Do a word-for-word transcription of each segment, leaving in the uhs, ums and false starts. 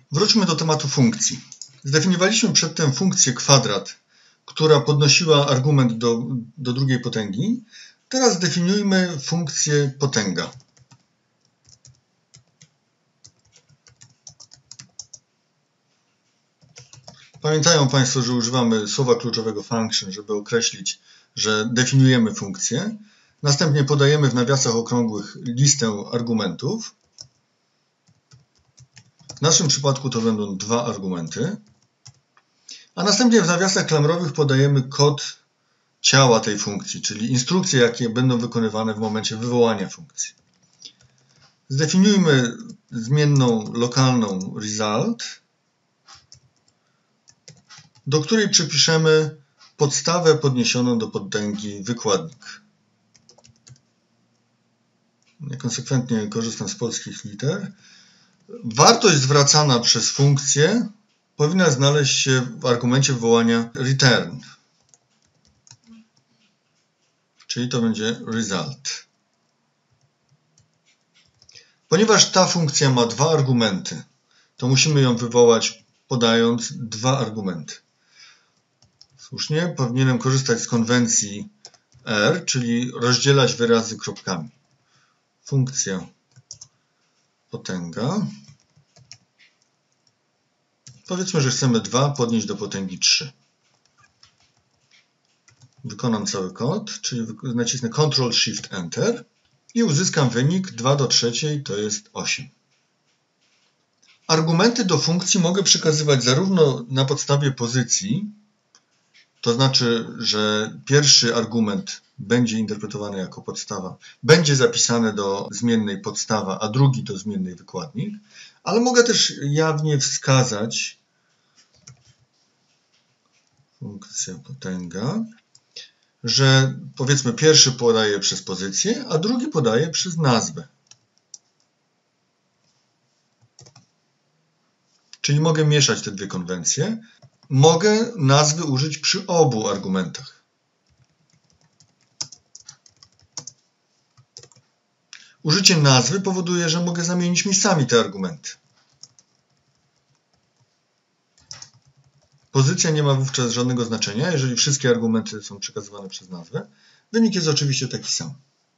Wróćmy do tematu funkcji. Zdefiniowaliśmy przedtem funkcję kwadrat, która podnosiła argument do, do drugiej potęgi. Teraz zdefiniujmy funkcję potęga. Pamiętają Państwo, że używamy słowa kluczowego function, żeby określić, że definiujemy funkcję. Następnie podajemy w nawiasach okrągłych listę argumentów. W naszym przypadku to będą dwa argumenty. A następnie w nawiasach klamrowych podajemy kod ciała tej funkcji, czyli instrukcje, jakie będą wykonywane w momencie wywołania funkcji. Zdefiniujmy zmienną lokalną result, do której przypiszemy podstawę podniesioną do potęgi wykładnik. Ja konsekwentnie korzystam z polskich liter. Wartość zwracana przez funkcję powinna znaleźć się w argumencie wywołania return, czyli to będzie result. Ponieważ ta funkcja ma dwa argumenty, to musimy ją wywołać podając dwa argumenty. Słusznie, powinienem korzystać z konwencji R, czyli rozdzielać wyrazy kropkami. Funkcja potęga. Powiedzmy, że chcemy dwa podnieść do potęgi trzy. Wykonam cały kod, czyli nacisnę control shift enter i uzyskam wynik dwa do trzeciej, to jest osiem. Argumenty do funkcji mogę przekazywać zarówno na podstawie pozycji, to znaczy, że pierwszy argument będzie interpretowany jako podstawa, będzie zapisane do zmiennej podstawa, a drugi do zmiennej wykładnik, ale mogę też jawnie wskazać funkcja potęga, że powiedzmy pierwszy podaje przez pozycję, a drugi podaje przez nazwę. Czyli mogę mieszać te dwie konwencje. Mogę nazwy użyć przy obu argumentach. Użycie nazwy powoduje, że mogę zamienić miejscami te argumenty. Pozycja nie ma wówczas żadnego znaczenia, jeżeli wszystkie argumenty są przekazywane przez nazwę. Wynik jest oczywiście taki sam.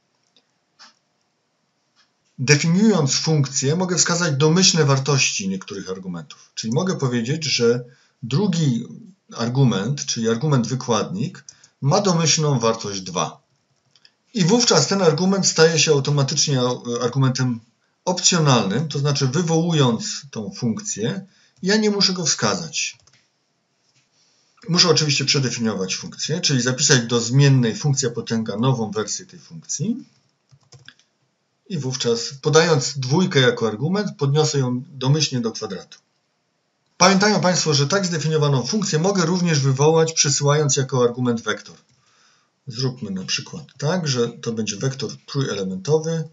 Definiując funkcję, mogę wskazać domyślne wartości niektórych argumentów. Czyli mogę powiedzieć, że drugi argument, czyli argument wykładnik, ma domyślną wartość dwa. I wówczas ten argument staje się automatycznie argumentem opcjonalnym, to znaczy wywołując tą funkcję, ja nie muszę go wskazać. Muszę oczywiście przedefiniować funkcję, czyli zapisać do zmiennej funkcja potęga nową wersję tej funkcji. I wówczas, podając dwójkę jako argument, podniosę ją domyślnie do kwadratu. Pamiętają Państwo, że tak zdefiniowaną funkcję mogę również wywołać, przesyłając jako argument wektor. Zróbmy na przykład tak, że to będzie wektor trójelementowy,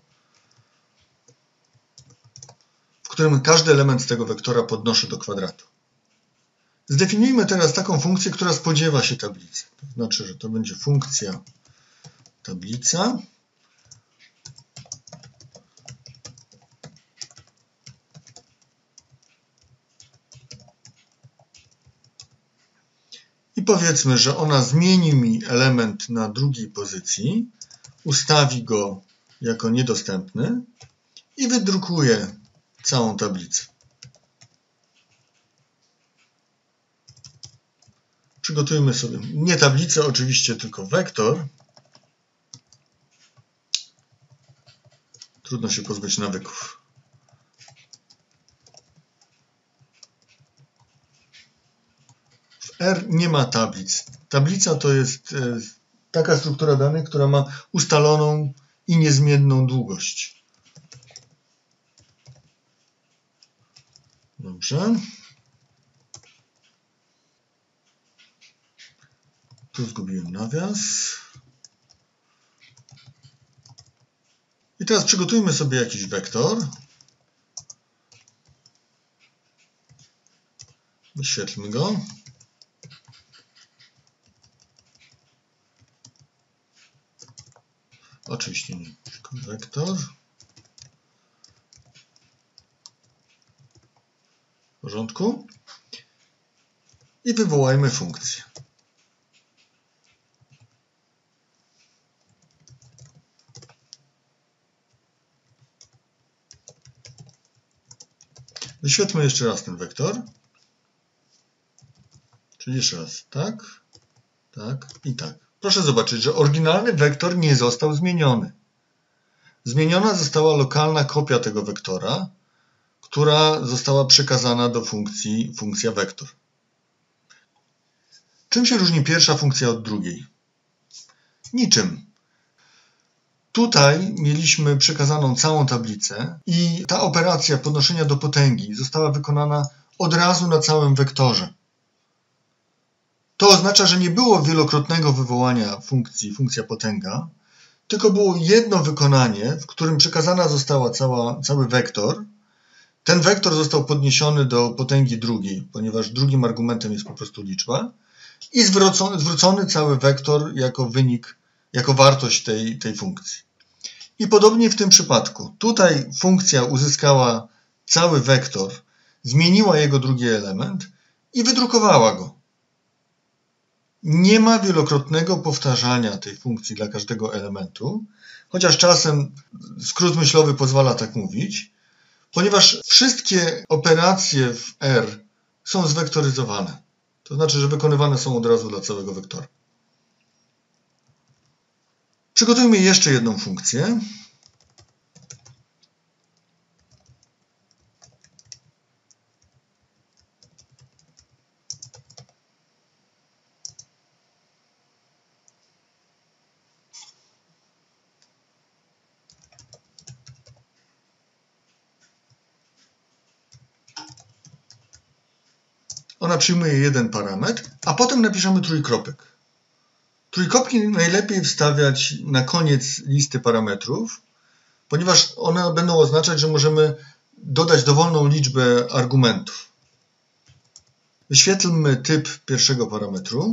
w którym każdy element z tego wektora podnoszę do kwadratu. Zdefiniujmy teraz taką funkcję, która spodziewa się tablicy. To znaczy, że to będzie funkcja tablica. I powiedzmy, że ona zmieni mi element na drugiej pozycji, ustawi go jako niedostępny i wydrukuje całą tablicę. Przygotujmy sobie nie tablicę, oczywiście, tylko wektor. Trudno się pozbyć nawyków. W R nie ma tablic. Tablica to jest taka struktura danych, która ma ustaloną i niezmienną długość. Dobrze. Tu zgubiłem nawias. I teraz przygotujmy sobie jakiś wektor. Wyświetlmy go. Oczywiście nie, tylko wektor. porządku. I wywołajmy funkcję. Wyświetlmy jeszcze raz ten wektor. Czyli jeszcze raz tak, tak i tak. Proszę zobaczyć, że oryginalny wektor nie został zmieniony. Zmieniona została lokalna kopia tego wektora, która została przekazana do funkcji funkcja wektor. Czym się różni pierwsza funkcja od drugiej? Niczym. Tutaj mieliśmy przekazaną całą tablicę i ta operacja podnoszenia do potęgi została wykonana od razu na całym wektorze. To oznacza, że nie było wielokrotnego wywołania funkcji funkcja potęga, tylko było jedno wykonanie, w którym przekazana została cała, cały wektor. Ten wektor został podniesiony do potęgi drugiej, ponieważ drugim argumentem jest po prostu liczba i zwrócony, zwrócony cały wektor jako wynik, jako wartość tej, tej funkcji. I podobnie w tym przypadku. Tutaj funkcja uzyskała cały wektor, zmieniła jego drugi element i wydrukowała go. Nie ma wielokrotnego powtarzania tej funkcji dla każdego elementu, chociaż czasem skrót myślowy pozwala tak mówić, ponieważ wszystkie operacje w R są zwektoryzowane. To znaczy, że wykonywane są od razu dla całego wektora. Przygotujmy jeszcze jedną funkcję. Ona przyjmuje jeden parametr, a potem napiszemy trójkropek. Trójkropki najlepiej wstawiać na koniec listy parametrów, ponieważ one będą oznaczać, że możemy dodać dowolną liczbę argumentów. Wyświetlmy typ pierwszego parametru.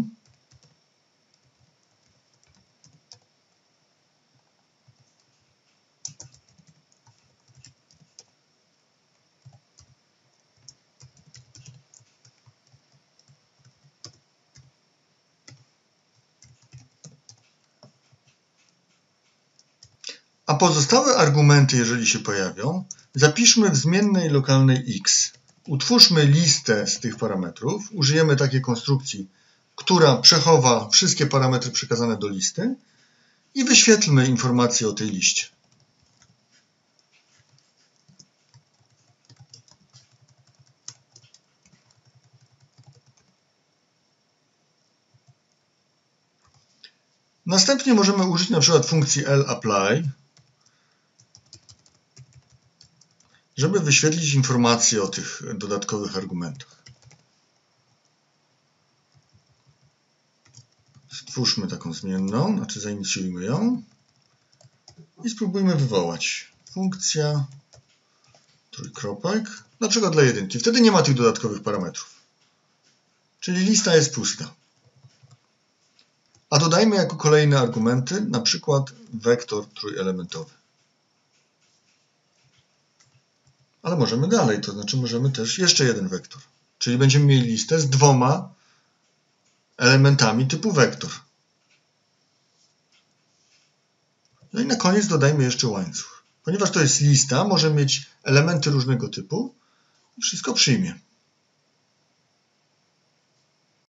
A pozostałe argumenty, jeżeli się pojawią, zapiszmy w zmiennej lokalnej x. Utwórzmy listę z tych parametrów. Użyjemy takiej konstrukcji, która przechowa wszystkie parametry przekazane do listy i wyświetlmy informacje o tej liście. Następnie możemy użyć na przykład funkcji lapply, żeby wyświetlić informacje o tych dodatkowych argumentach. Stwórzmy taką zmienną, znaczy zainicjujmy ją i spróbujmy wywołać. Funkcja trójkropek, na przykład dla jedynki. Wtedy nie ma tych dodatkowych parametrów. Czyli lista jest pusta. A dodajmy jako kolejne argumenty na przykład wektor trójelementowy. Ale możemy dalej, to znaczy możemy też jeszcze jeden wektor. Czyli będziemy mieli listę z dwoma elementami typu wektor. No i na koniec dodajmy jeszcze łańcuch. Ponieważ to jest lista, może mieć elementy różnego typu i wszystko przyjmie.